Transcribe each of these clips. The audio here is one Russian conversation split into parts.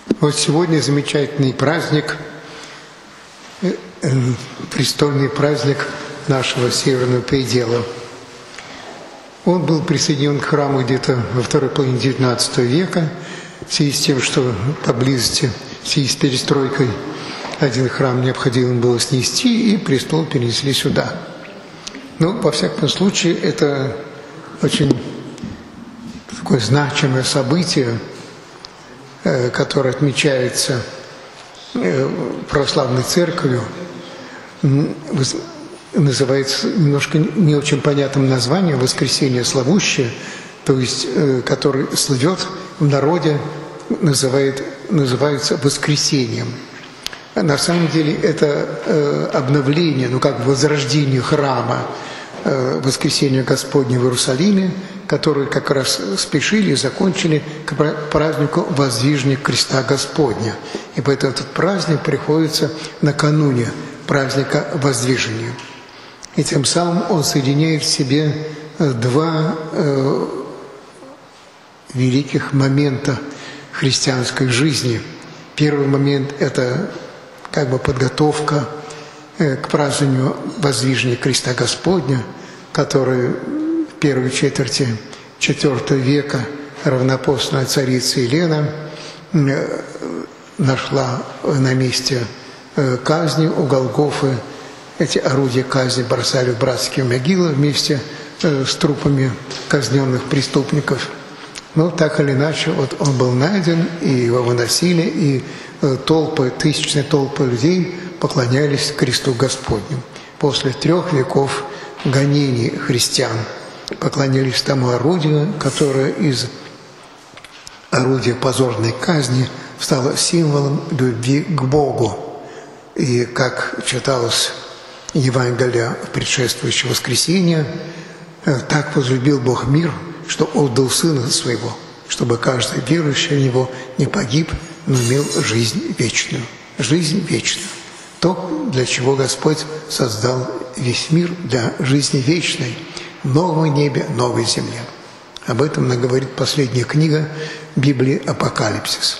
Вот сегодня замечательный праздник, престольный праздник нашего северного предела. Он был присоединен к храму где-то во второй половине XIX века, в связи с тем, что поблизости, в связи с перестройкой, один храм необходимо было снести, и престол перенесли сюда. Но, во всяком случае, это очень такое значимое событие, которое отмечается православной церковью, называется немножко не очень понятным названием «Воскресение славущее», то есть который слывет в народе, называется воскресением. На самом деле это обновление, как возрождение храма, воскресения Господня в Иерусалиме, который как раз спешили и закончили к празднику Воздвижения Креста Господня. И поэтому этот праздник приходится накануне праздника Воздвижения. И тем самым он соединяет в себе два великих момента христианской жизни. Первый момент – это подготовка к празднованию Воздвижения Креста Господня, который в первой четверти IV века равнопостная царица Елена нашла на месте казни у Голгофы. Эти орудия казни бросали в братские могилы вместе с трупами казненных преступников. Но так или иначе, он был найден, и его выносили, и тысячные толпы людей поклонялись кресту Господню. После 3 веков гонений христиан поклонялись тому орудию, которое из орудия позорной казни стало символом любви к Богу. И как читалось Евангелие предшествующего воскресения, так возлюбил Бог мир, что отдал Сына Своего, чтобы каждый верующий в Него не погиб, но имел жизнь вечную. Жизнь вечную. То, для чего Господь создал весь мир, для жизни вечной, в новом небе, новой земле. Об этом нам говорит последняя книга Библии «Апокалипсис».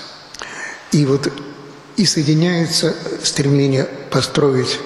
И соединяется стремление построить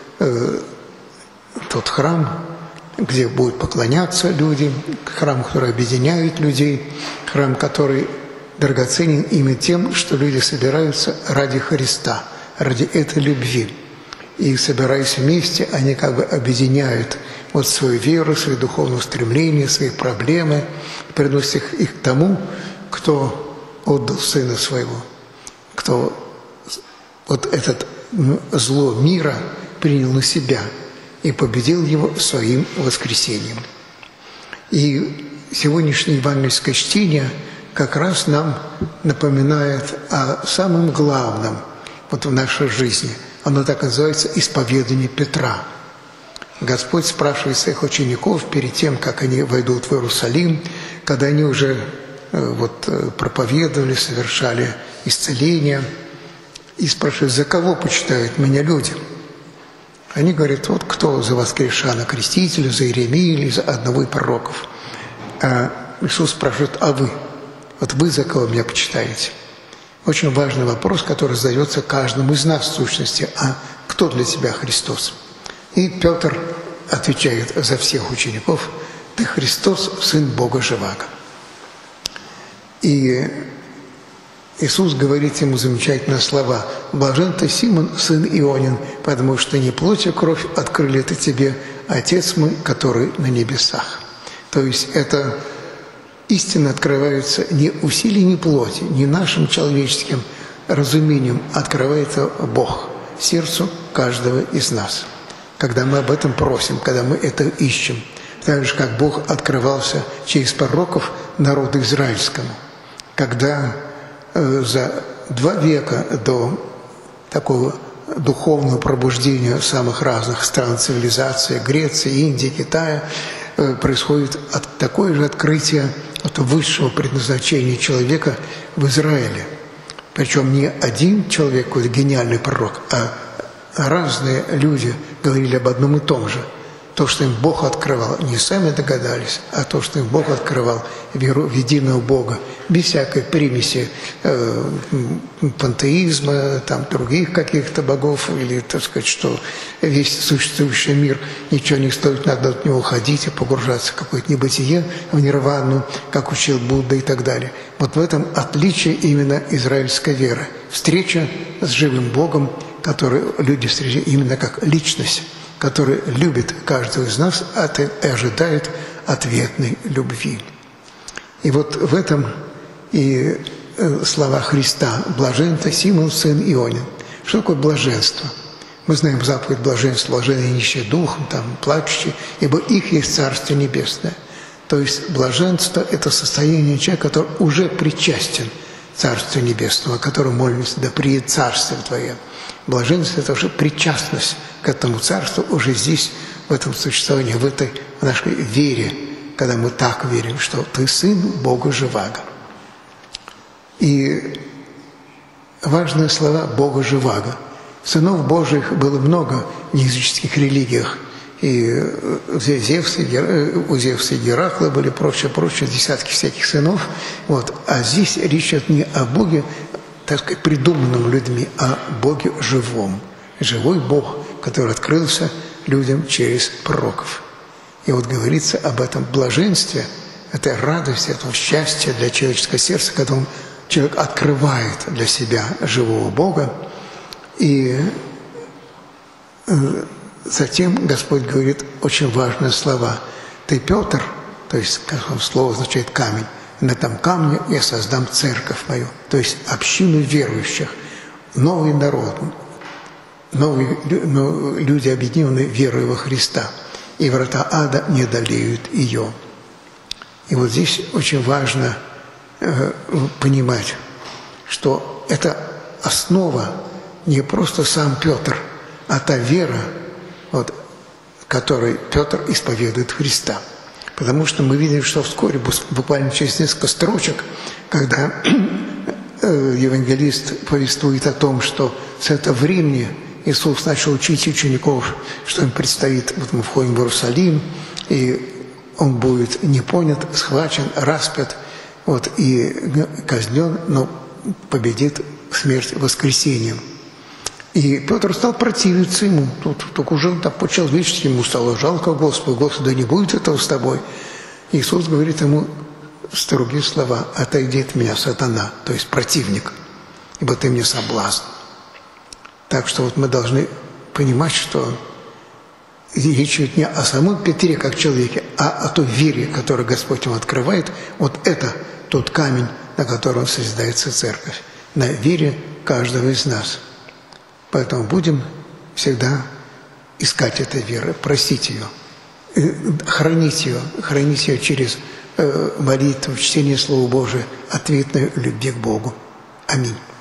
тот храм, где будут поклоняться люди, храм, который объединяет людей, храм, который драгоценен именно тем, что люди собираются ради Христа, ради этой любви. И собираясь вместе, они объединяют свою веру, свои духовные устремления, свои проблемы, приносят их к тому, кто отдал Сына Своего, кто этот зло мира принял на себя и победил его своим воскресением. И сегодняшнее евангельское чтение как раз нам напоминает о самом главном в нашей жизни. Оно так называется «Исповедание Петра». Господь спрашивает своих учеников перед тем, как они войдут в Иерусалим, когда они уже проповедовали, совершали исцеление, и спрашивает: за кого почитают меня люди? Они говорят: кто за воскрешенного крестителя, за Иеремию или за одного из пророков. А Иисус спрашивает: а вы? Вы за кого меня почитаете? Очень важный вопрос, который задается каждому из нас в сущности. А кто для тебя Христос? И Петр отвечает за всех учеников: ты Христос, Сын Бога Живаго. И Иисус говорит ему замечательные слова: «Блажен ты, Симон, сын Ионин, потому что не плоть и кровь открыли это тебе, Отец мой, который на небесах». То есть это истина открывается не усилием плоти, не нашим человеческим разумением, открывается Бог сердцу каждого из нас. Когда мы об этом просим, когда мы это ищем, так же, как Бог открывался через пророков народу израильскому, когда за 2 века до такого духовного пробуждения самых разных стран цивилизации, Греции, Индии, Китая, происходит такое же открытие высшего предназначения человека в Израиле. Причем не один человек, какой-то гениальный пророк, а разные люди говорили об одном и том же. то, что им Бог открывал, не сами догадались, а то, что им Бог открывал, веру в единого Бога, без всякой примеси пантеизма, там, других каких-то богов, или, так сказать, что весь существующий мир, ничего не стоит, надо от него уходить и погружаться в какое-то небытие, в нирвану, как учил Будда и так далее. Вот в этом отличие именно израильской веры. Встреча с живым Богом, который люди встречают именно как личность, который любит каждого из нас и ожидает ответной любви. И вот в этом и слова Христа «блажен-то Симон, сын Ионин». Что такое блаженство? Мы знаем заповедь блаженства, блаженные нищие духом, там, плачущие, ибо их есть Царство Небесное. То есть блаженство – это состояние человека, который уже причастен к Царству Небесному, о котором молимся: «Да приедет Царствие Твое». Блаженство – это уже причастность к этому Царству уже здесь, в этом существовании, в этой нашей вере, когда мы так верим, что Ты Сын Бога Живаго. И важные слова Бога Живаго. Сынов Божьих было много в языческих религиях. И у Зевса и Геракла были прочее, десятки всяких сынов. Вот. А здесь речь идет не о Боге, так сказать, придуманном людьми, а Боге живом. Живой Бог, который открылся людям через пророков. И вот говорится об этом блаженстве, этой радости, этого счастья для человеческого сердца, когда человек открывает для себя живого Бога. И затем Господь говорит очень важные слова. «Ты, Петр», то есть слово означает камень, «на этом камне я создам церковь мою», то есть общину верующих, новый народ, новые люди, объединенные верой во Христа, и врата ада не одолеют ее. И вот здесь очень важно понимать, что это основа не просто сам Петр, а та вера, вот, которой Петр исповедует Христа. Потому что мы видим, что вскоре, буквально через несколько строчек, когда евангелист повествует о том, что с этого времени Иисус начал учить учеников, что им предстоит, вот мы входим в Иерусалим, и он будет не понят, схвачен, распят, вот, и казнен, но победит смерть воскресением. И Петр стал противиться ему. Тут только уже так по-человечески ему стало жалко Господа. Господи, да не будет этого с тобой. Иисус говорит ему строгие слова: «Отойди от меня, сатана», то есть противник, ибо ты мне соблазн. Так что вот мы должны понимать, что речь идет не о самом Петре как человеке, а о той вере, которую Господь ему открывает. Вот это тот камень, на котором созидается церковь. На вере каждого из нас. Поэтому будем всегда искать этой веры, просить ее, хранить ее через молитву, чтение Слова Божия, ответной любви к Богу. Аминь.